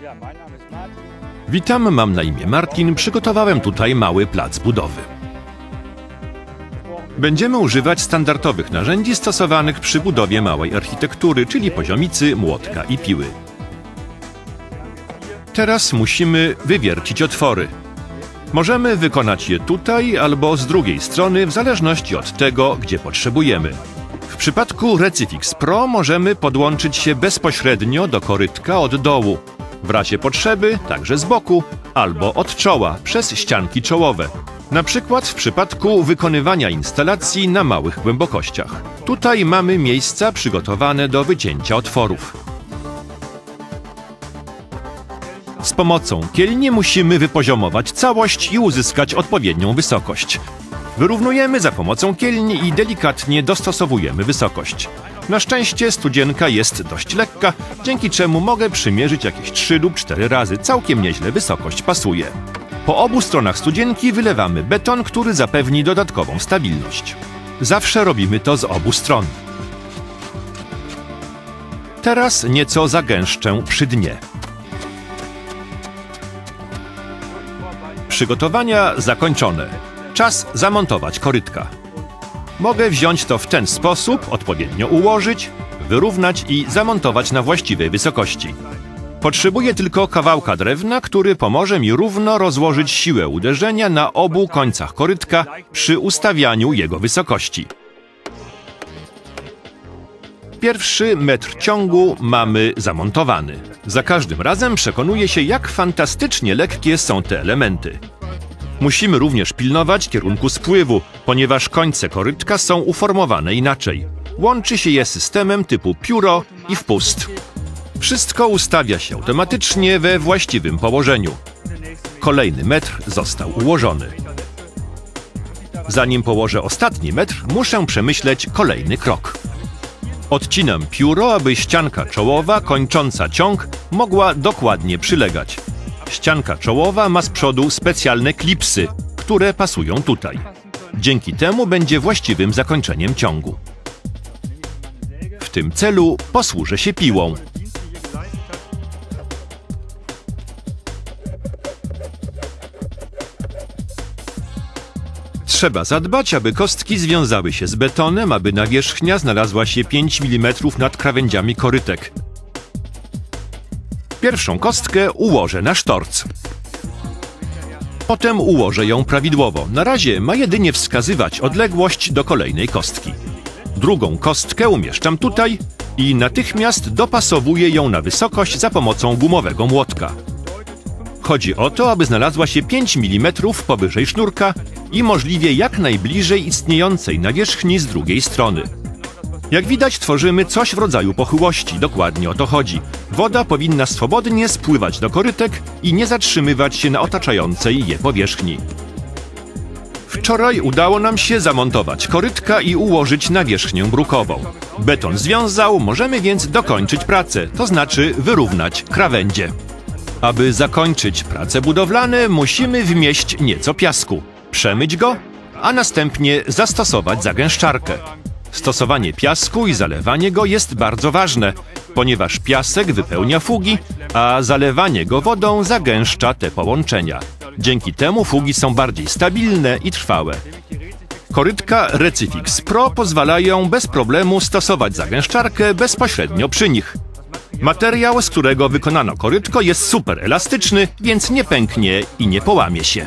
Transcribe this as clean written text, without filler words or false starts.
Witam, mam na imię Martin. Przygotowałem tutaj mały plac budowy. Będziemy używać standardowych narzędzi stosowanych przy budowie małej architektury, czyli poziomicy, młotka i piły. Teraz musimy wywiercić otwory. Możemy wykonać je tutaj albo z drugiej strony, w zależności od tego, gdzie potrzebujemy. W przypadku Recifix Pro możemy podłączyć się bezpośrednio do korytka od dołu, w razie potrzeby także z boku albo od czoła przez ścianki czołowe. Na przykład w przypadku wykonywania instalacji na małych głębokościach. Tutaj mamy miejsca przygotowane do wycięcia otworów. Z pomocą kielni musimy wypoziomować całość i uzyskać odpowiednią wysokość. Wyrównujemy za pomocą kielni i delikatnie dostosowujemy wysokość. Na szczęście studzienka jest dość lekka, dzięki czemu mogę przymierzyć jakieś 3 lub 4 razy. Całkiem nieźle wysokość pasuje. Po obu stronach studzienki wylewamy beton, który zapewni dodatkową stabilność. Zawsze robimy to z obu stron. Teraz nieco zagęszczę przy dnie. Przygotowania zakończone. Czas zamontować korytka. Mogę wziąć to w ten sposób, odpowiednio ułożyć, wyrównać i zamontować na właściwej wysokości. Potrzebuję tylko kawałka drewna, który pomoże mi równo rozłożyć siłę uderzenia na obu końcach korytka przy ustawianiu jego wysokości. Pierwszy metr ciągu mamy zamontowany. Za każdym razem przekonuję się, jak fantastycznie lekkie są te elementy. Musimy również pilnować kierunku spływu, ponieważ końce korytka są uformowane inaczej. Łączy się je systemem typu pióro i wpust. Wszystko ustawia się automatycznie we właściwym położeniu. Kolejny metr został ułożony. Zanim położę ostatni metr, muszę przemyśleć kolejny krok. Odcinam pióro, aby ścianka czołowa kończąca ciąg mogła dokładnie przylegać. Ścianka czołowa ma z przodu specjalne klipsy, które pasują tutaj. Dzięki temu będzie właściwym zakończeniem ciągu. W tym celu posłużę się piłą. Trzeba zadbać, aby kostki związały się z betonem, aby nawierzchnia znalazła się 5 mm nad krawędziami korytek. Pierwszą kostkę ułożę na sztorc. Potem ułożę ją prawidłowo. Na razie ma jedynie wskazywać odległość do kolejnej kostki. Drugą kostkę umieszczam tutaj i natychmiast dopasowuję ją na wysokość za pomocą gumowego młotka. Chodzi o to, aby znalazła się 5 mm powyżej sznurka i możliwie jak najbliżej istniejącej nawierzchni z drugiej strony. Jak widać, tworzymy coś w rodzaju pochyłości. Dokładnie o to chodzi. Woda powinna swobodnie spływać do korytek i nie zatrzymywać się na otaczającej je powierzchni. Wczoraj udało nam się zamontować korytka i ułożyć nawierzchnię brukową. Beton związał, możemy więc dokończyć pracę, to znaczy wyrównać krawędzie. Aby zakończyć prace budowlane, musimy wmieść nieco piasku, przemyć go, a następnie zastosować zagęszczarkę. Stosowanie piasku i zalewanie go jest bardzo ważne, ponieważ piasek wypełnia fugi, a zalewanie go wodą zagęszcza te połączenia. Dzięki temu fugi są bardziej stabilne i trwałe. Korytka Recifix Pro pozwalają bez problemu stosować zagęszczarkę bezpośrednio przy nich. Materiał, z którego wykonano korytko, jest super elastyczny, więc nie pęknie i nie połamie się.